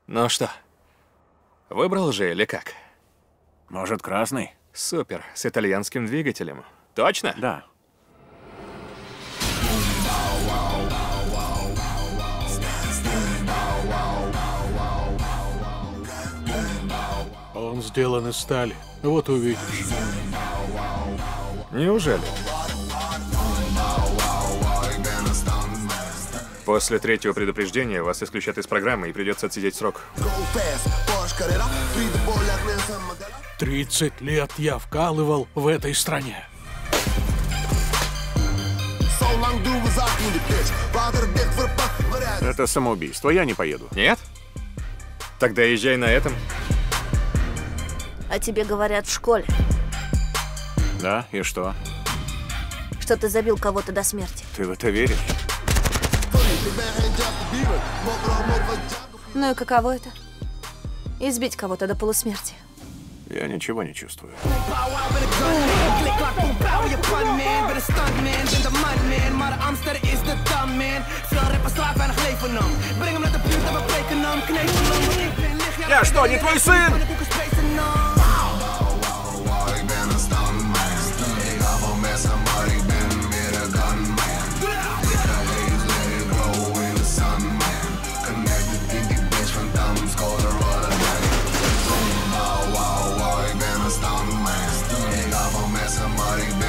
Ну что, выбрал же или как? Может, красный? Супер, с итальянским двигателем. Точно? Да. Он сделан из стали. Вот увидишь. Неужели? После третьего предупреждения вас исключат из программы и придется отсидеть срок. 30 лет я вкалывал в этой стране. Это самоубийство, я не поеду. Нет? Тогда езжай на этом. О тебе говорят в школе, Да, и что? что ты забил кого-то до смерти. Ты в это веришь? Ну и каково это? Избить кого-то до полусмерти. Я ничего не чувствую. Я что, не твой сын? Ik ga van met zijn, maar ik ben